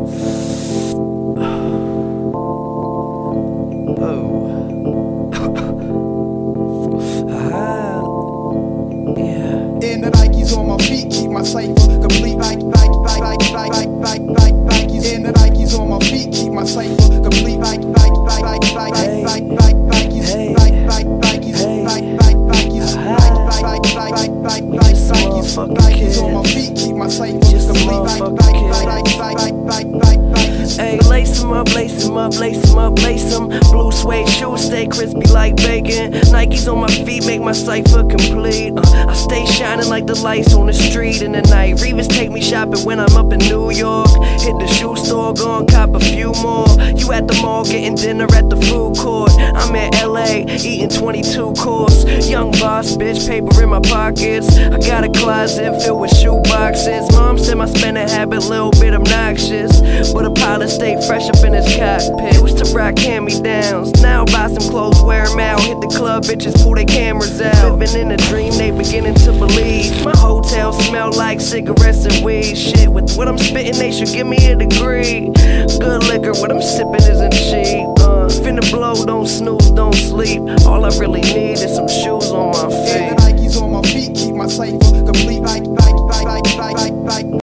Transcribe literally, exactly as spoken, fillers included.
And the Nikes on my feet keep my cipher complete. Nike, Nike, Nike, Nike, Nike, Nike, Nikes. And the Nikes on my feet keep my cipher complete. Nike, Nike, Nike, Nike, Nike, Nike, Nikes. Nike, Nike, Nikes, Nike, Nike, Nikes. Nike, Nike, Nike, Nike, Nikes. Nikes on my feet keep my cipher complete. Nike, Nike, Nike, Nike, Nike, Nike, Nikes. Hey, lace 'em up, lace 'em up, lace 'em up, lace 'em. Blue suede shoes stay crispy like bacon. Nikes on my feet make my cipher complete. Uh, I stay shining like the lights on the street in the night. Reeves take me shopping when I'm up in New York. Hit the shoe store, go and cop a few more. You at the mall getting dinner at the food court. I'm in L A eating twenty-two course. Young boss, bitch, paper in my pockets. I got a closet filled with shoe boxes. Mom said my spending habit a little bit obnoxious, but a pilot stay fresh up in his cockpit. Used to rock hand-me-downs, now buy some clothes, wear 'em out. Hit the club, bitches pull their cameras out. Living in a dream, they beginning to believe. My hotel smell like cigarettes and weed. Shit, with what I'm spitting, they should give me a degree. Good liquor, what I'm sipping isn't cheap. Uh, finna blow, don't snooze, don't sleep. All I really need is some shoes on my feet. And the Nikes on my feet keep my cipher complete. Nike, Nike, Nike, Nike, Nike, Nike.